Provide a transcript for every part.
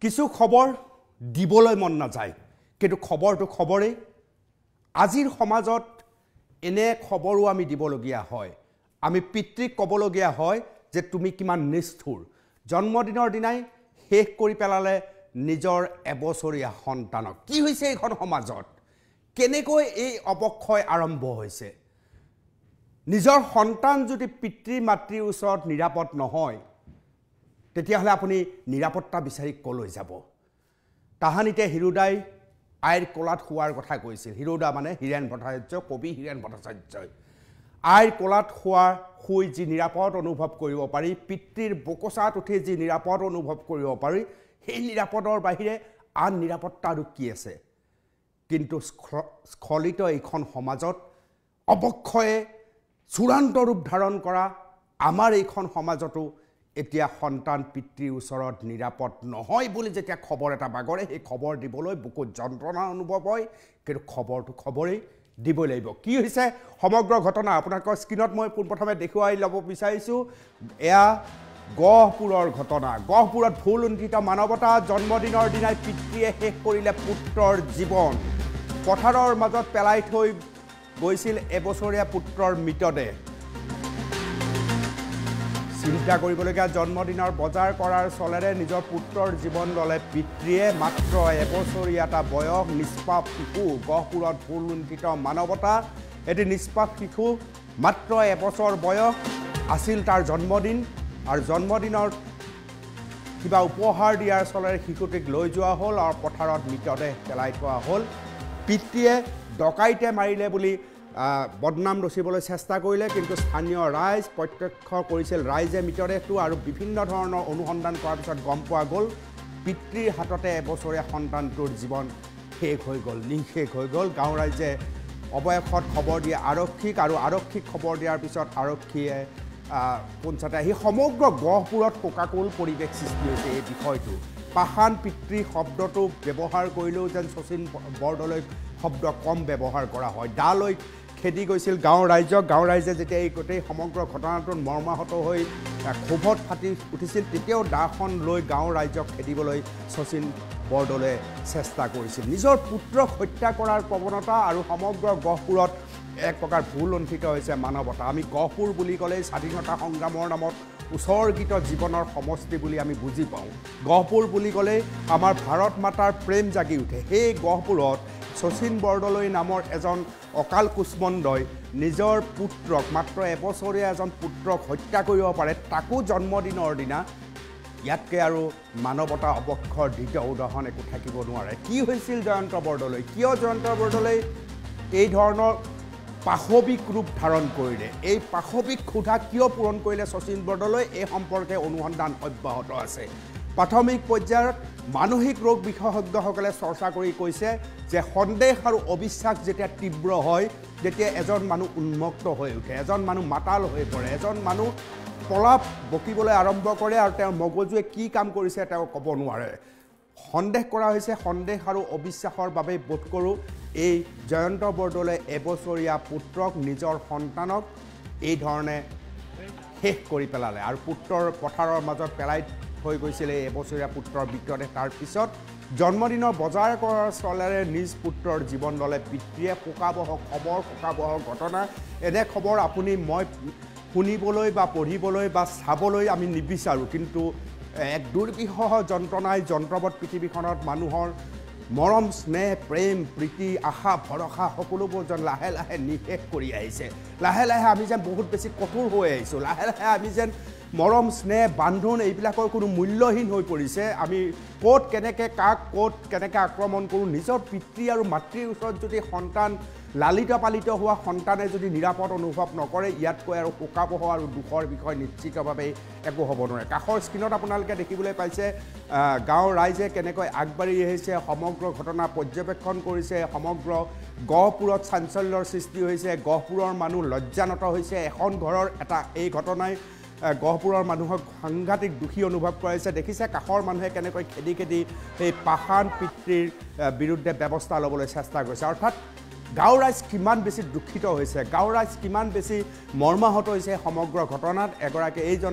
কিছু খবৰ দিবলৈ মন নাযায় কিন্তু খবৰটো খবৰেই আজিৰ সমাজত এনে খবৰো আমি দিবলগীয়া হয় আমি পিতৃক ক'বলগীয়া হয় যে তুমি কিমান নিষ্ঠুৰ জন্মদিনৰ দিনাই শেষ কৰি পেলালে নিজৰ এবছৰীয়া সন্তানক কি হৈছে এইখন সমাজত কেনেকৈ এই অপক্ষয় আৰম্ভ হৈছে নিজৰ সন্তান যদি পিতৃ মাতৃৰ ওচৰত নিৰাপদ নহয় তেতিয়াহ'লে আপুনি নিৰাপত্তা বিচাৰি কলৈ যাব তাহানিতে হিৰোদাই আইৰ কোলাত শুৱাৰ কথা কৈছিল হিৰোদা মানে হীৰেন ভট্টাচাৰ্য কবি হীৰেন ভট্টাচাৰ্যই আইৰ কোলাত শুই যি নিৰাপদ অনুভৱ কৰিব পাৰি পিতৃৰ বকচাত উঠি যি নিৰাপদ অনুভৱ কৰিব পাৰি সেই নিৰাপদৰ বাহিৰে আন নিৰাপত্তা আৰু কি আছে কিন্তু স্খলিত এইখন সমাজত অপক্ষয়ে চূড়ান্ত ৰূপ ধাৰণ কৰা আমাৰ এইখন সমাজতো এতিয়া সন্তান পিতৃৰ ওচৰত নিৰাপদ নহয় বুলি যেতিয়া খবৰ এটা বাগৰে সেই খবৰ দিবলৈ বহুত যন্ত্ৰণা অনুভৱ হয় কিন্তু খবৰটো খবৰেই দিব লাগিব কি হৈছে সমগ্ৰ ঘটনা আপোনালোকৰ স্ক্ৰীনত মই পোনপ্ৰথমে দেখুৱাই ল'ব বিচাৰিছোঁ এয়া গহপুৰৰ ঘটনা গহপুৰত ভুল উন্ঠিত মানৱতা জন্মদিনৰ দিনাই পিতৃয়ে শেষ কৰিলে পুত্ৰৰ জীৱন পথাৰৰ মাজত পেলাই থৈ গৈছিল এবছৰীয়া পুত্ৰৰ মৃতদেহ চিন্তা কৰিবলগীয়া জন্মদিনৰ বজাৰ কৰাৰ চলেৰে নিজৰ পুত্ৰৰ জীৱন ল'লে পিতৃয়ে মাত্ৰ এবছৰীয়া এটা বয়স নিষ্পাপ শিশু গহপুৰত ভুল লুণ্ঠিত মানৱতা এটি নিষ্পাপ শিশু মাত্ৰ এবছৰ বয়স আছিল তাৰ জন্মদিন আৰু জন্মদিনৰ কিবা উপহাৰ দিয়াৰ চলেৰে শিশুটিক লৈ যোৱা হ'ল আৰু পথাৰত মৃতদেহ পেলাই থোৱা হ'ল পিতৃয়ে ডকাইতে মাৰিলে বুলি বদনাম ৰচিবলৈ চেষ্টা কৰিলে কিন্তু স্থানীয় ৰাইজ প্ৰত্যক্ষ কৰিছিল ৰাইজে মৃতদেহটো আৰু বিভিন্ন ধৰণৰ অনুসন্ধান কৰাৰ পিছত গম পোৱা গ'ল পিতৃৰ হাততে এবছৰীয়া সন্তানটোৰ জীৱন শেষ হৈ গ'ল নিশেষ হৈ গ'ল গাঁও ৰাইজে অৱশেষত খবৰ দিয়ে আৰক্ষীক আৰু আৰক্ষীক খবৰ দিয়াৰ পিছত আৰক্ষীয়ে পঞ্চায়তে আহি সমগ্ৰ গহপুৰত শোকাকুল পৰিৱেশ সৃষ্টি হৈছে এই বিষয়টো পাষাণ পিতৃ শব্দটো ব্যৱহাৰ কৰিলেও যেন শচীন বৰদলৈ শব্দ কম ব্যৱহাৰ কৰা হয় দালৈ খেদি গৈছিল গাঁৱৰ ৰাইজে যেতিয়া এই গোটেই সমগ্ৰ ঘটনাটোত মৰ্মাহত হৈ ক্ষোভত ফাটি উঠিছিল তেতিয়াও দাখন লৈ গাঁৱৰ ৰাইজক খেদিবলৈ শচীন বৰদলৈয়ে চেষ্টা কৰিছিল নিজৰ পুত্ৰক হত্যা কৰাৰ প্ৰৱণতা আৰু সমগ্ৰ গহপুৰত এক প্ৰকাৰ ভুল লুণ্ঠিত হৈছে মানৱতা আমি গহপুৰ বুলি ক'লেই স্বাধীনতা সংগ্ৰামৰ নামত উৎসৰ্গিত জীৱনৰ সমষ্টি বুলি আমি বুজি পাওঁ গহপুৰ বুলি ক'লেই আমাৰ ভাৰত মাতাৰ প্ৰেম জাগি উঠে সেই গহপুৰত শচীন বৰদলৈ নামৰ এজন অকাল কুষ্মণ্ডই নিজৰ পুত্ৰক মাত্ৰ এবছৰীয়া এজন পুত্ৰক হত্যা কৰিব পাৰে তাকো জন্মদিনৰ দিনা ইয়াতকৈ আৰু মানৱতা অপক্ষৰ দ্বিতীয় উদাহৰণ একো থাকিব নোৱাৰে কি হৈছিল জয়ন্ত বৰদলৈ কিয় জয়ন্ত বৰদলৈ এই ধৰণৰ পাশবিক ৰূপ ধাৰণ কৰিলে এই পাশবিক ক্ষুধা কিয় পূৰণ কৰিলে শচীন বৰদলৈ এই সম্পৰ্কে অনুসন্ধান অব্যাহত আছে প্ৰাথমিক পৰ্যায়ত মানসিক ৰোগ বিশেষজ্ঞসকলে চৰ্চা কৰি কৈছে যে সন্দেহ আৰু অবিশ্বাস যেতিয়া তীব্ৰ হয় তেতিয়া এজন মানুহ উন্মুক্ত হৈ উঠে এজন মানুহ মাতাল হৈ পৰে এজন মানুহ পলাপ বকিবলৈ আৰম্ভ কৰে আৰু তেওঁৰ মগজুৱে কি কাম কৰিছে তেওঁ ক'ব নোৱাৰে সন্দেহ কৰা হৈছে সন্দেহ আৰু অবিশ্বাসৰ বাবে বোধ কৰোঁ এই জয়ন্ত বৰদলৈ এবছৰীয়া পুত্ৰক নিজৰ সন্তানক এই ধৰণে শেষ কৰি পেলালে আৰু পুত্ৰৰ পথাৰৰ মাজত পেলাই হৈ গৈছিল এই এবছৰীয়া পুত্ৰৰ মৃতদেহ তাৰ পিছত জন্মদিনৰ বজাৰ কৰাৰ চলেৰে নিজ পুত্ৰৰ জীৱন ল'লে পিতৃয়ে শোকাবহ ঘটনা এনে খবৰ আপুনি মই শুনিবলৈ বা পঢ়িবলৈ বা চাবলৈ আমি নিবিচাৰোঁ কিন্তু এক দুৰ্বিষহ যন্ত্ৰণাই যন্ত্ৰবৎ পৃথিৱীখনত মানুহৰ মৰম স্নেহ প্ৰেম প্ৰীতি আশা ভৰসা সকলোবোৰ যেন লাহে লাহে নিশেষ কৰি আহিছে লাহে লাহে আমি যেন বহুত বেছি কঠোৰ হৈ আহিছোঁ লাহে লাহে আমি যেন মৰম স্নেহ বান্ধোন এইবিলাকৰ কোনো মূল্যহীন হৈ পৰিছে আমি ক'ত কেনেকৈ কাক ক'ত কেনেকৈ আক্ৰমণ কৰোঁ নিজৰ পিতৃ আৰু মাতৃৰ ওচৰত যদি সন্তান লালিত পালিত হোৱা সন্তানে যদি নিৰাপদ অনুভৱ নকৰে ইয়াতকৈ আৰু শোকাবহ আৰু দুখৰ বিষয় নিশ্চিতভাৱে একো হ'ব নোৱাৰে কাষৰ স্ক্ৰীণত আপোনালোকে দেখিবলৈ পাইছে গাঁৱৰ ৰাইজে কেনেকৈ আগবাঢ়ি আহিছে সমগ্ৰ ঘটনা পৰ্যবেক্ষণ কৰিছে সমগ্ৰ গহপুৰত চাঞ্চল্যৰ সৃষ্টি হৈছে গহপুৰৰ মানুহ লজ্জানত হৈছে এখন ঘৰৰ এটা এই ঘটনাই গহপুৰৰ মানুহক সাংঘাতিক দুখী অনুভৱ কৰাইছে দেখিছে কাষৰ মানুহে কেনেকৈ খেদি খেদি সেই পাষাণ পিতৃৰ বিৰুদ্ধে ব্যৱস্থা ল'বলৈ চেষ্টা কৰিছে অৰ্থাৎ গাঁৱৰ ৰাইজ কিমান বেছি দুখিত হৈছে গাঁৱৰ ৰাইজ কিমান বেছি মৰ্মাহত হৈছে সমগ্ৰ ঘটনাত এগৰাকী এইজন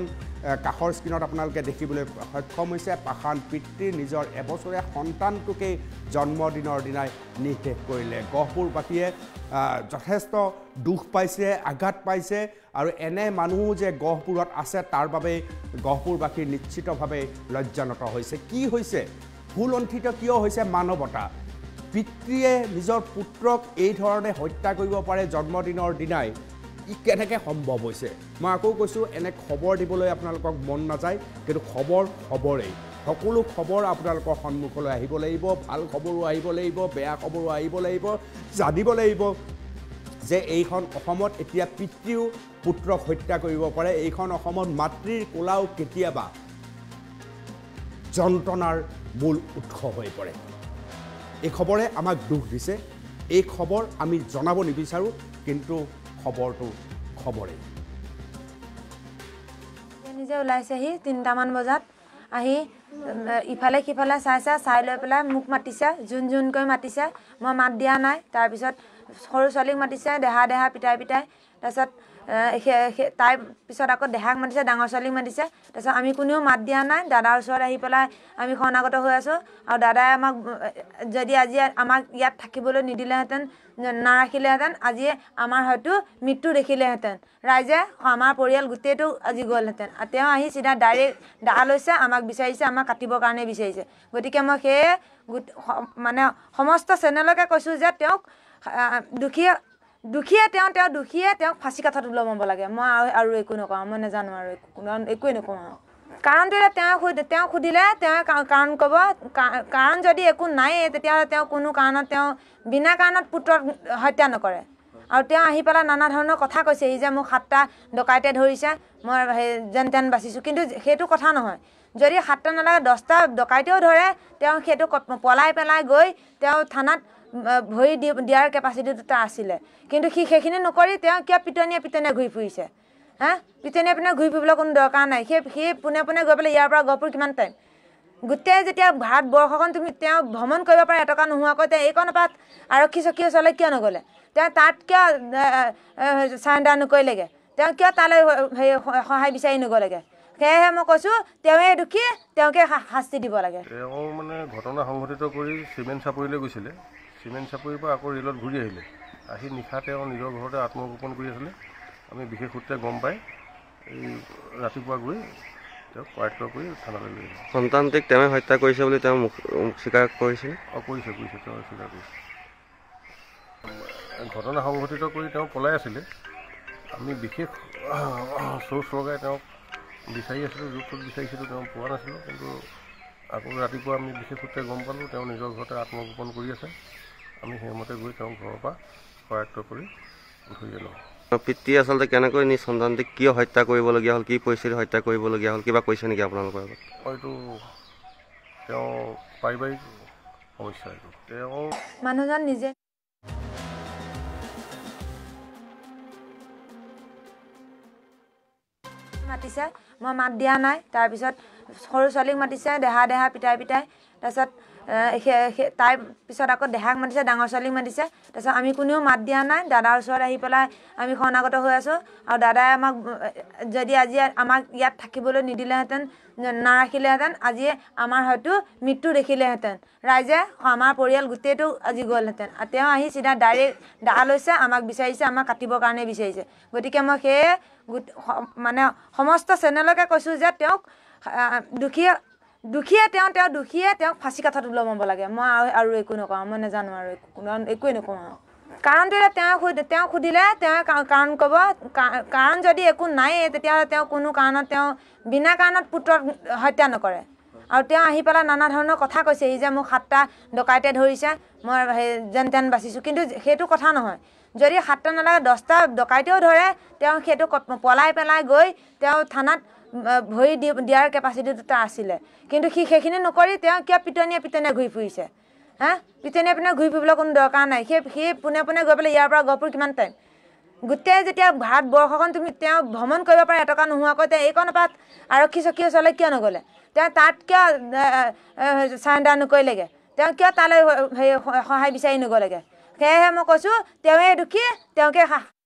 কাষৰ স্ক্ৰীনত আপোনালোকে দেখিবলৈ সক্ষম হৈছে পাষাণ পিতৃ নিজৰ এবছৰীয়া সন্তানটোকেই জন্মদিনৰ দিনাই নিঃশেষ কৰিলে গহপুৰবাসীয়ে যথেষ্ট দুখ পাইছে আঘাত পাইছে আৰু এনে মানুহ যে গহপুৰত আছে তাৰ বাবে গহপুৰবাসী নিশ্চিতভাৱে লজ্জানত হৈছে কি হৈছে ভুলন্ঠিত কিয় হৈছে মানৱতা পিতৃয়ে নিজৰ পুত্ৰক এই ধৰণে হত্যা কৰিব পাৰে জন্মদিনৰ দিনাই ই কেনেকৈ সম্ভৱ হৈছে মই আকৌ কৈছোঁ এনে খবৰ দিবলৈ আপোনালোকক মন নাযায় কিন্তু খবৰেই সকলো খবৰ আপোনালোকৰ সন্মুখলৈ আহিব লাগিব ভাল খবৰো আহিব লাগিব বেয়া খবৰো আহিব লাগিব জানিব লাগিব যে এইখন অসমত এতিয়া পিতৃও পুত্ৰক হত্যা কৰিব পাৰে এইখন অসমত মাতৃৰ কোলাও কেতিয়াবা যন্ত্ৰণাৰ মূল উৎস হৈ পৰে এই খবৰে আমাক দুখ দিছে এই খবৰ আমি জনাব নিবিচাৰোঁ কিন্তু খবৰটো খবৰেই নিজে ওলাইছেহি ৩টামান বজাত আহি ইফালে সিফালে চাই লৈ পেলাই মোক মাতিছে জোনকৈ মাতিছে মই মাত দিয়া নাই তাৰপিছত সৰু ছোৱালীক মাতিছে দেহা পিটাই তাৰপিছত তাই পিছত আকৌ দেহাক মাতিছে ডাঙৰ ছোৱালীক মাতিছে তাৰপিছত আমি কোনেও মাত দিয়া নাই দাদাৰ ওচৰত আহি পেলাই আমি শৰণাগত হৈ আছোঁ আৰু দাদাই আমাক যদি আজি আমাক ইয়াত থাকিবলৈ নিদিলেহেঁতেন নাৰাখিলেহেঁতেন আজি আমাৰ হয়তো মৃত্যু দেখিলেহেঁতেন ৰাইজে আমাৰ পৰিয়াল গোটেইটো আজি গ'লহেঁতেন তেওঁ আহি চিধা ডাইৰেক্ট দা লৈছে আমাক বিচাৰিছে আমাক কাটিবৰ কাৰণে বিচাৰিছে গতিকে মই সেয়ে মানে সমস্ত চেনেলকে কৈছোঁ যে তেওঁক দুখীয়ে তেওঁক ফাঁচি কাঠত ওলমাব লাগে মই আৰু একো নকওঁ মই নাজানো আৰু একোৱেই নকওঁ আৰু কাৰণটো তেওঁ সুধিলে তেওঁ কাৰণ ক'ব কাৰণ যদি একো নায়েই তেতিয়াহ'লে তেওঁ কোনো কাৰণত তেওঁ বিনা কাৰণত পুত্ৰক হত্যা নকৰে আৰু তেওঁ আহি পেলাই নানা ধৰণৰ কথা কৈছেহি যে মোক 7টা ডকাইতে ধৰিছে মই যেন তেন বাচিছোঁ কিন্তু সেইটো কথা নহয় যদি 7টা নালাগে 10টা ডকাইতেও ধৰে তেওঁ সেইটো পলাই পেলাই গৈ তেওঁ থানাত ভৰি দিয়াৰ কেপাচিটিটো তাৰ আছিলে কিন্তু সেইখিনি নকৰি তেওঁ কিয় পিটনীয়া ঘূৰি ফুৰিছে পিটনীয়া ঘূৰি ফুৰিবলৈ কোনো দৰকাৰ নাই সেই পোনে গৈ পেলাই ইয়াৰ পৰা গহপুৰ কিমান টাইম গোটেই যেতিয়া ভাৰতবৰ্ষখন তেওঁ ভ্ৰমণ কৰিব পাৰে এটকা নোহোৱাকৈ তেওঁ এইকণ পাত আৰক্ষী চকী ওচৰলৈ কিয় নগ'লে তেওঁ তাত কিয় চাৰেণ্ডাৰ নকৰিলেগৈ তেওঁ কিয় তালৈ সহায় বিচাৰি নগ'লেগৈ সেয়েহে মই কৈছোঁ তেওঁৱে দুখী তেওঁকে শাস্তি দিব লাগে তেওঁ মানে ঘটনা সংঘটিত কৰি চিমেণ্ট চাপৰিলৈ গৈছিলে চিমেণ্ট চাপৰিৰ পৰা আকৌ ৰেলত ঘূৰি আহিলে আহি নিশা তেওঁ নিজৰ ঘৰতে আত্মগোপন কৰি আছিলে আমি বিশেষ সূত্ৰে গম পাই এই ৰাতিপুৱা গৈ তেওঁক কৰায়ত্ব কৰি থানালৈ লৈ আহিলোঁ সন্তানটিক তেওঁ হত্যা কৰিছে বুলি তেওঁ স্বীকাৰ কৰিছিল কৰিছে তেওঁ স্বীকাৰ কৰিছে ঘটনা সংঘটিত কৰি তেওঁ পলাই আছিলে আমি বিশেষ চোচ লগাই তেওঁক বিচাৰি আছিলোঁ য'ত বিচাৰিছিলোঁ তেওঁ পোৱা নাছিলোঁ কিন্তু আকৌ ৰাতিপুৱা আমি বিশেষ সূত্ৰে গম পালোঁ তেওঁ নিজৰ ঘৰতে আত্মগোপন কৰি আছে আমি সেইমতে গৈ তেওঁক ঘৰৰ পৰা কৰায়ত্ব কৰি ধৰি লওঁ পিতৃ আচলতে কেনেকৈ নিজ সন্তানটিক কিয় হত্যা কৰিবলগীয়া হ'ল কি পৰিস্থিতিত হত্যা কৰিবলগীয়া হ'ল কিবা কৈছে নেকি আপোনালোকৰ আগত হয়তো তেওঁ পাৰিবাৰিক সমস্যা এইটো তেওঁ মানুহজন নিজে মাতিছে মই মাত দিয়া নাই তাৰপিছত সৰু ছোৱালীক মাতিছে দেহা পিটাই তাৰপিছত তাই পিছত আকৌ দেহাক মাতিছে ডাঙৰ ছোৱালীক মাতিছে তাৰপিছত আমি কোনেও মাত দিয়া নাই দাদাৰ ওচৰত আহি পেলাই আমি শৰণাগত হৈ আছোঁ আৰু দাদাই আমাক যদি আজি আমাক ইয়াত থাকিবলৈ নিদিলেহেঁতেন নাৰাখিলেহেঁতেন আজি আমাৰ হয়তো মৃত্যু দেখিলেহেঁতেন ৰাইজে আমাৰ পৰিয়াল গোটেইটো আজি গ'লহেঁতেন তেওঁ আহি চিধা ডাইৰেক্ট দা লৈছে আমাক বিচাৰিছে আমাক কাটিবৰ কাৰণে বিচাৰিছে গতিকে মই সেয়ে মানে সমস্ত চেনেলকে কৈছোঁ যে তেওঁক দুখীয়ে তেওঁক ফাঁচি কাঠত ওলমাব লাগে মই আৰু একো নকওঁ মই নাজানো আৰু একোৱেই নকওঁ আৰু কাৰণটো তেওঁ সুধিলে তেওঁ কাৰণ ক'ব কাৰণ যদি একো নায়েই তেতিয়াহ'লে তেওঁ কোনো কাৰণত তেওঁ বিনা কাৰণত পুত্ৰক হত্যা নকৰে আৰু তেওঁ আহি পেলাই নানা ধৰণৰ কথা কৈছেহি যে মোক 7টা ডকাইতে ধৰিছে মই যেন তেন বাচিছোঁ কিন্তু সেইটো কথা নহয় যদি 7টা নালাগে 10টা ডকাইতেও ধৰে তেওঁ সেইটো পলাই পেলাই গৈ তেওঁ থানাত ভৰি দিয়াৰ কেপাচিটিটো তাৰ আছিলে কিন্তু সেইখিনি নকৰি তেওঁ কিয় পিটনীয়া ঘূৰি ফুৰিছে পিটনীয়া ঘূৰি ফুৰিবলৈ কোনো দৰকাৰ নাই সেই পোনে গৈ পেলাই ইয়াৰ পৰা গহপুৰ কিমান টাইম গোটেই যেতিয়া ভাৰতবৰ্ষখন তেওঁ ভ্ৰমণ কৰিব পাৰে এটকা নোহোৱাকৈ তেওঁ এইকণ পাত আৰক্ষী চকী ওচৰলৈ কিয় নগ'লে তেওঁ তাত কিয় চাৰেণ্ডাৰ নকৰিলেগৈ তেওঁ কিয় তালৈ সহায় বিচাৰি নগ'লেগৈ সেয়েহে মই কৈছোঁ তেওঁৱে দুখী তেওঁকে